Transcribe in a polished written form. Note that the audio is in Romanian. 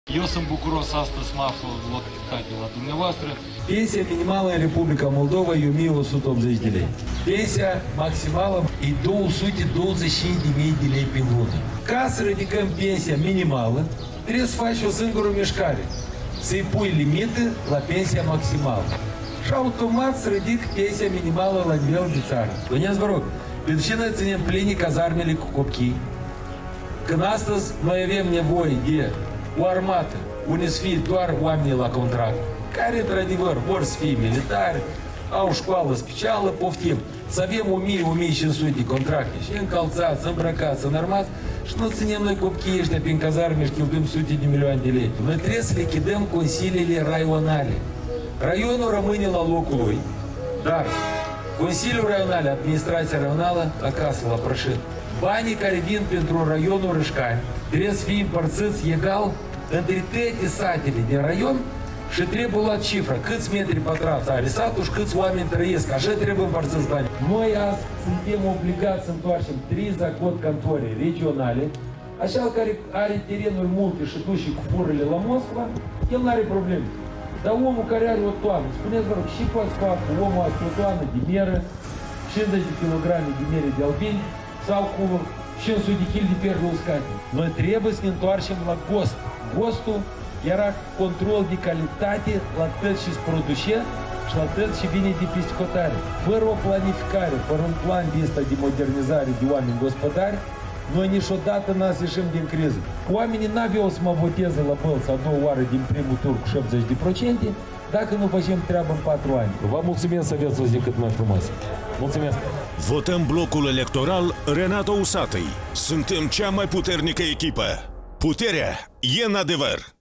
Eu sunt bucuros astăzi mă aflu la dumneavoastră. Pensia minimală în Republica Moldova e 1180 de lei. Pensia maximală e 225.000 de lei pe lună. Ca să ridicăm pensia minimală, trebuie să faci o singură mișcare. Să-i pui limită la pensia maximală. Și automat să ridic pensia minimală la nivel de țară. Vedeți, vă rog, pentru ce noi ținem pline cazarmele cu copii? Când astăzi noi avem nevoie de o armată, unde să fie doar oamenii la contract, care, într-adevăr, vor să fie militari, au școală specială, poftim. Să avem 1000-1500 de contracte și încălțați, îmbrăcați, înarmați și nu ținem noi copiii ăștia prin cazarme și cheltuim sute de milioane de lei. Noi trebuie să lichidăm consiliile raionale. Raionul rămâne la locul lui, dar Consiliul Raional, administrația raională, acasă la Prășin. Banii care vin pentru raionul Râșcani trebuie să fie împărțiți egal între toate satele din raion și trebuie luat cifra. Câți metri pătrați are satul și câți oameni trăiesc. Așa trebuie împărțiți banii. Noi azi suntem obligați să întoarcem 3 zacot cantore regionale. Așa care are terenuri multe și duce cu furile la Moscova, el nu are probleme. Dar omul care are o toană, spuneți, vă rog, și poate facă omul are o toană de meră, 50 de kilograme de mere de albini, sau cu 500 de kg de perle uscate. Noi trebuie să ne întoarcem la GOST. GOST-ul era control de calitate la tot ce se produce și la tot ce vine de peste hotare. Fără o planificare, fără un plan de ăsta de modernizare de oameni gospodari, noi niciodată n-am să ieșim din criză. Oamenii n-aveau să mă voteze la Bălți a doua oară din primul tur cu 70%, dacă nu facem treabă în 4 ani. Vă mulțumesc să aveți o zi cât mai frumoasă. Mulțumesc! Votăm blocul electoral Renato Usatăi. Suntem cea mai puternică echipă. Puterea e în adevăr.